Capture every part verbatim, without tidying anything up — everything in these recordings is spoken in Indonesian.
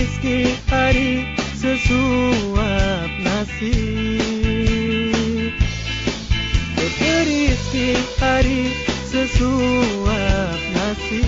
rizki hari sesuap nasi. Diberi rizki hari sesuap nasi.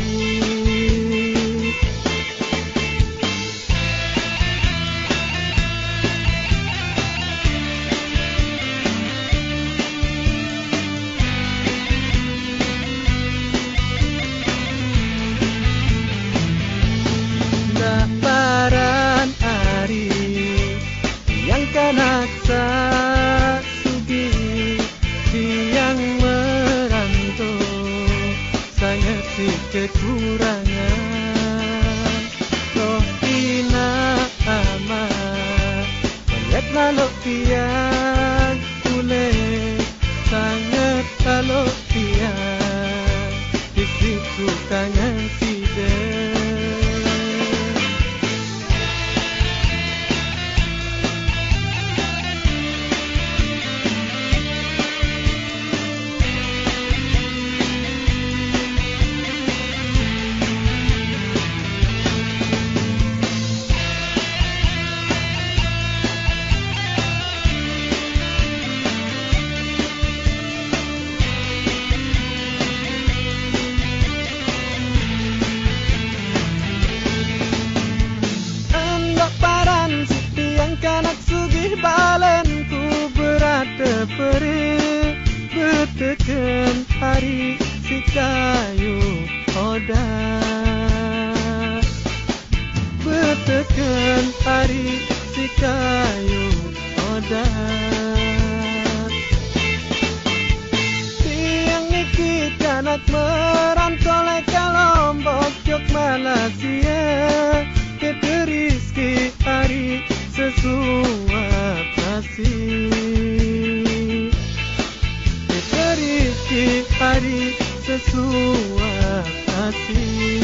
Paran hari yang kanaksa sugi yang merantau sangat si kekurangan roh ina amat melihat lalok tiang boleh sangat lalok tiang di situ kangen sidang. Balenku berada peri bertekan hari si kayu oda bertekan hari si kayu oda tiang niki kanak merantau leka Lombok Jog Malaysia diberi rizki hari sesuap nasi. Diberi rizki hari sesuap nasi.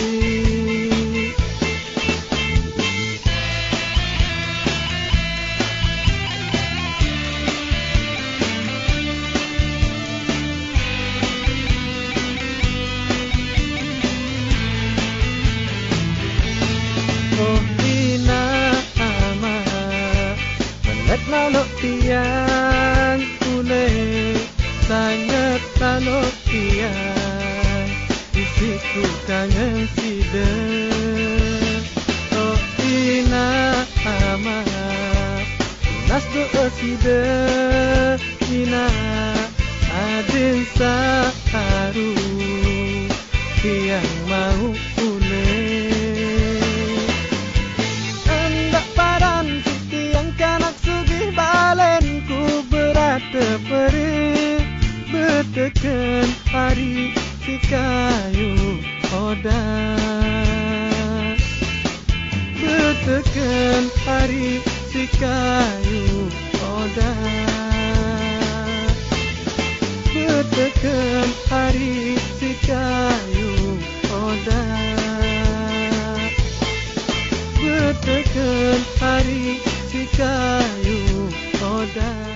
Lalok tiang boleh sangat lalok tiang di situ kangen sidang. Oh ina amat nas doa sidang ina adin saharu tiang mau boleh hendak padan tiang kanak balenku berada peri bertekan hari si kayu oda bertekan hari si kayu oda bertekan hari si kayu oda bertekan hari si kayu oda.